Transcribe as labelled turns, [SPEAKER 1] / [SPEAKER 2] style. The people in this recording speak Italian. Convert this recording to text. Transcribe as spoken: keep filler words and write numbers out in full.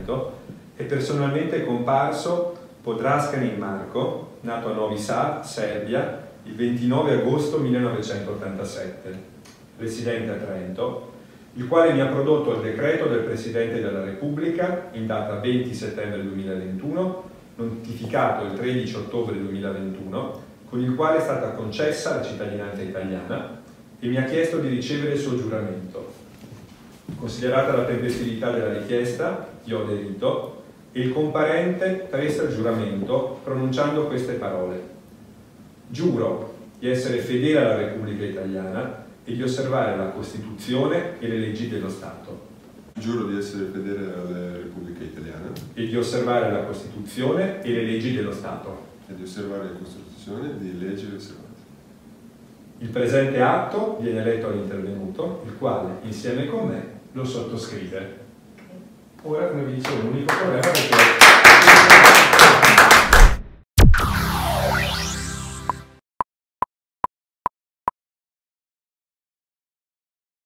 [SPEAKER 1] Trento, è personalmente comparso Podraskanin Marko, nato a Novi Sad, Serbia, il ventinove agosto millenovecentottantasette, residente a Trento, il quale mi ha prodotto il decreto del Presidente della Repubblica in data venti settembre duemilaventuno, notificato il tredici ottobre duemilaventuno, con il quale è stata concessa la cittadinanza italiana e mi ha chiesto di ricevere il suo giuramento. Considerata la tempestività della richiesta, io ho aderito e il comparente presta il giuramento pronunciando queste parole. Giuro di essere fedele alla Repubblica Italiana e di osservare la Costituzione e le leggi dello Stato.
[SPEAKER 2] Giuro di essere fedele alla Repubblica Italiana
[SPEAKER 1] e di osservare la Costituzione e le leggi dello Stato.
[SPEAKER 2] E di osservare la Costituzione e di leggi osservate.
[SPEAKER 1] Il presente atto viene letto all'intervenuto, il quale, insieme con me, lo sottoscrive. Ora, come vi dicevo, l'unico problema è che